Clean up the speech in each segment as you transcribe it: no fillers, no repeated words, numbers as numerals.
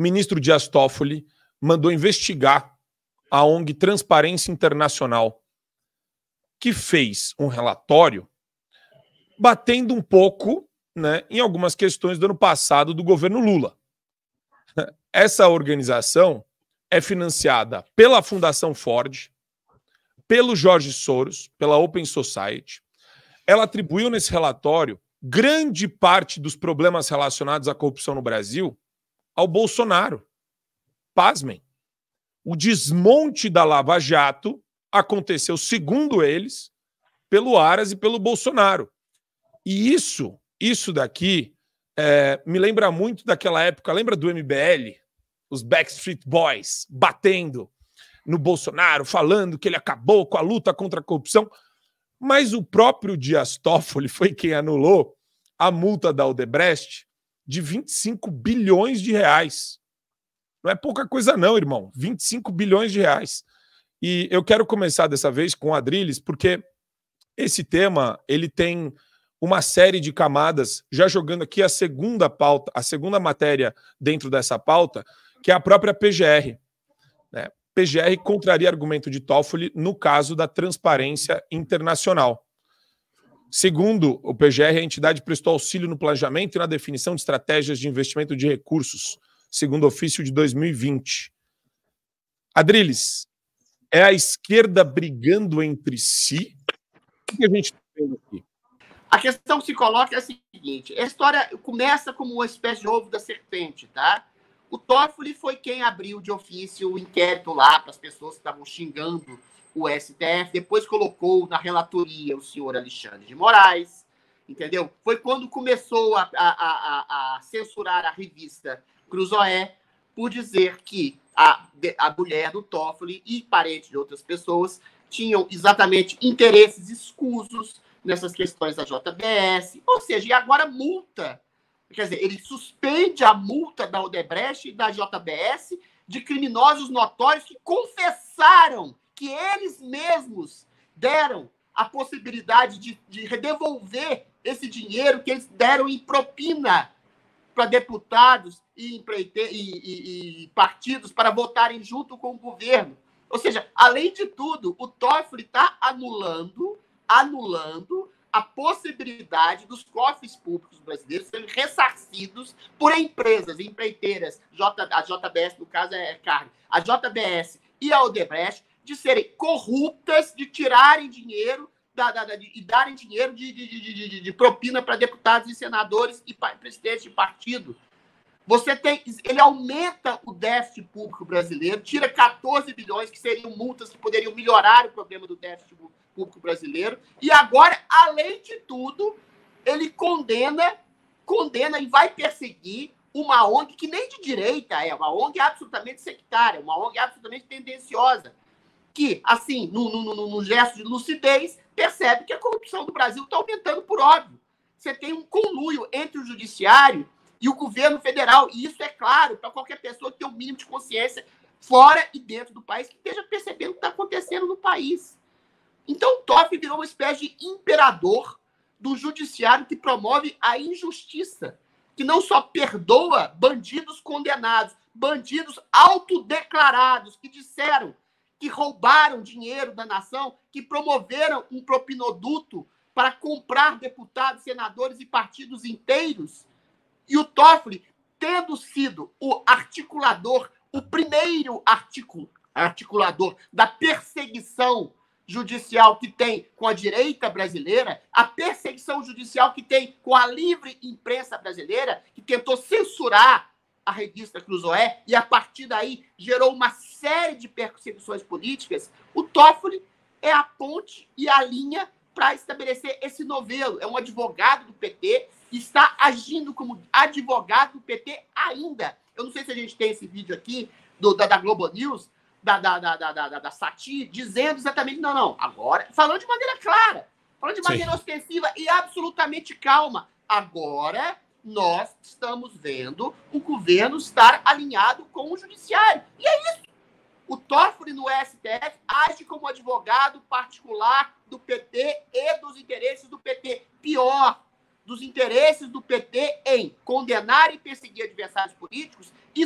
ministro Dias Toffoli mandou investigar a ONG Transparência Internacional, que fez um relatório batendo um pouco, né, em algumas questões do ano passado do governo Lula. Essa organização é financiada pela Fundação Ford, pelo Jorge Soros, pela Open Society. Ela atribuiu nesse relatório grande parte dos problemas relacionados à corrupção no Brasil ao Bolsonaro. Pasmem. O desmonte da Lava Jato aconteceu, segundo eles, pelo Aras e pelo Bolsonaro. E isso daqui me lembra muito daquela época, lembra do MBL? Os Backstreet Boys batendo no Bolsonaro, falando que ele acabou com a luta contra a corrupção. Mas o próprio Dias Toffoli foi quem anulou a multa da Odebrecht de 25 bilhões de reais. Não é pouca coisa não, irmão. 25 bilhões de reais. E eu quero começar dessa vez com o Adrilles, porque esse tema ele tem uma série de camadas, já jogando aqui a segunda pauta, a segunda matéria dentro dessa pauta, que é a própria PGR. Né? PGR contraria argumento de Toffoli no caso da Transparência Internacional. Segundo o PGR, a entidade prestou auxílio no planejamento e na definição de estratégias de investimento de recursos, segundo o ofício de 2020. Adrilles, é a esquerda brigando entre si? O que a gente está vendo aqui? A questão que se coloca é a seguinte: a história começa como uma espécie de ovo da serpente, tá? O Toffoli foi quem abriu de ofício o inquérito lá para as pessoas que estavam xingando o STF, depois colocou na relatoria o senhor Alexandre de Moraes, entendeu? Foi quando começou a censurar a revista Cruzoé por dizer que a mulher do Toffoli e parentes de outras pessoas tinham exatamente interesses escusos nessas questões da JBS, ou seja, e agora multa. Quer dizer, ele suspende a multa da Odebrecht e da JBS de criminosos notórios que confessaram que eles mesmos deram a possibilidade de devolver esse dinheiro que eles deram em propina para deputados e partidos para votarem junto com o governo. Ou seja, além de tudo, o Toffoli está anulando a possibilidade dos cofres públicos brasileiros serem ressarcidos por empreiteiras, a JBS, no caso, é carne, a JBS e a Odebrecht, de serem corruptas, de tirarem dinheiro e darem dinheiro de propina para deputados e senadores e presidentes de partido. Ele aumenta o déficit público brasileiro, tira 14 bilhões, que seriam multas que poderiam melhorar o problema do déficit público brasileiro, e agora, além de tudo, ele condena e vai perseguir uma ONG que nem de direita é, uma ONG absolutamente sectária, uma ONG absolutamente tendenciosa, que, assim, no gesto de lucidez, percebe que a corrupção do Brasil está aumentando por óbvio. Você tem um conluio entre o judiciário e o governo federal, e isso é claro para qualquer pessoa que tem um mínimo de consciência fora e dentro do país, que esteja percebendo o que está acontecendo no país. Então, o Toffoli virou uma espécie de imperador do judiciário que promove a injustiça, que não só perdoa bandidos condenados, bandidos autodeclarados, que disseram que roubaram dinheiro da nação, que promoveram um propinoduto para comprar deputados, senadores e partidos inteiros. E o Toffoli, tendo sido o articulador, o primeiro articulador da perseguição judicial que tem com a direita brasileira, a perseguição judicial que tem com a livre imprensa brasileira, que tentou censurar a revista Cruzoé e, a partir daí, gerou uma série de perseguições políticas, o Toffoli é a ponte e a linha para estabelecer esse novelo. É um advogado do PT, está agindo como advogado do PT ainda. Eu não sei se a gente tem esse vídeo aqui da Globo News, da Sati, dizendo exatamente, não, agora, falando de maneira clara, falando de maneira ostensiva e absolutamente calma. Agora nós estamos vendo o governo estar alinhado com o judiciário. E é isso. O Toffoli no STF age como advogado particular do PT e dos interesses do PT. Pior, dos interesses do PT em condenar e perseguir adversários políticos e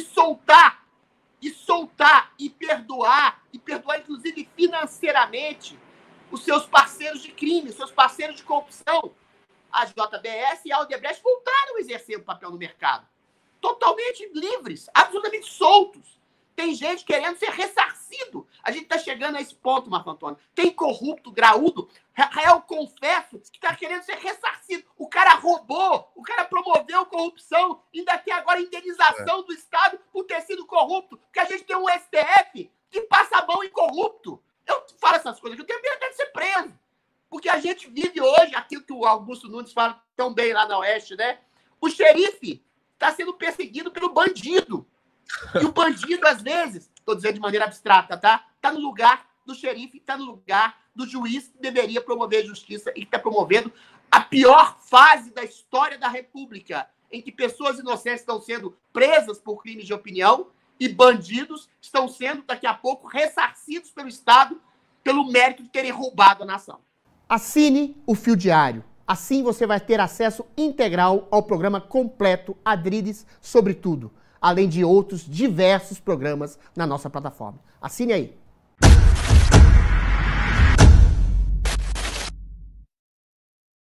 perdoar inclusive financeiramente os seus parceiros de crime, os seus parceiros de corrupção. A JBS e a Odebrecht voltaram a exercer o papel no mercado. Totalmente livres, absolutamente soltos. Tem gente querendo ser ressarcido. A gente está chegando a esse ponto, Marco Antônio. Tem corrupto, graúdo, réu confesso, que está querendo ser ressarcido. O cara roubou, o cara promoveu corrupção, ainda tem agora indenização do Estado por ter sido corrupto, porque a gente tem um STF que passa a mão em corrupto. Eu falo essas coisas, eu tenho medo até de ser preso. Porque a gente vive hoje, aquilo que o Augusto Nunes fala tão bem lá na Oeste, né? O xerife está sendo perseguido pelo bandido. E o bandido, às vezes, estou dizendo de maneira abstrata, tá? Está no lugar do xerife, está no lugar do juiz que deveria promover justiça e que está promovendo a pior fase da história da República, em que pessoas inocentes estão sendo presas por crimes de opinião e bandidos estão sendo, daqui a pouco, ressarcidos pelo Estado pelo mérito de terem roubado a nação. Assine o Fio Diário. Assim você vai ter acesso integral ao programa completo Adriles sobre tudo, além de outros diversos programas na nossa plataforma. Assine aí.